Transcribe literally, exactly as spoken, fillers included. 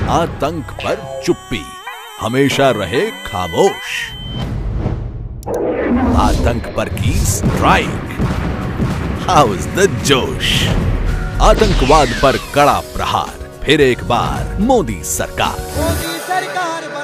आतंक पर चुप्पी, हमेशा रहे खामोश। आतंक पर की स्ट्राइक, हाउस द जोश। आतंकवाद पर कड़ा प्रहार, फिर एक बार मोदी सरकार। मोदी सरकार